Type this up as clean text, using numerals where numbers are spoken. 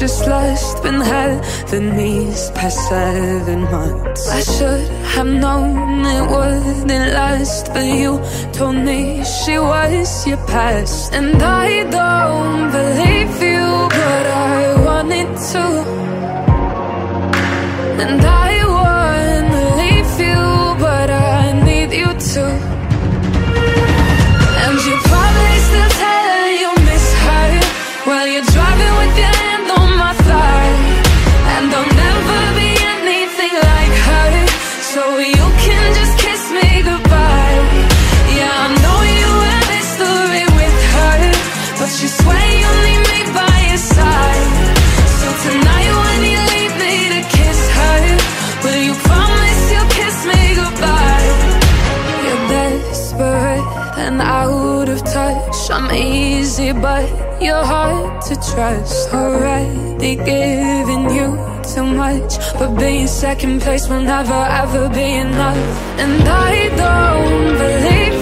just lost, been having these past 7 months. I should have known it wouldn't last, but you told me she was your past. And I don't believe you, but I wanted to. And I wanna leave you, but I need you to. And you probably still tell you miss her while you're driving with your hand on my thigh. And I'll never be anything like her, so you can just kiss me goodbye. Yeah, I know you had history with her, but you swear you need me by your side. So tonight when you leave me to kiss her, will you promise you'll kiss me goodbye? You're desperate and out of touch. I'm easy but you're hard to trust. Already giving you too much, but being second place will never ever be enough. And I don't believe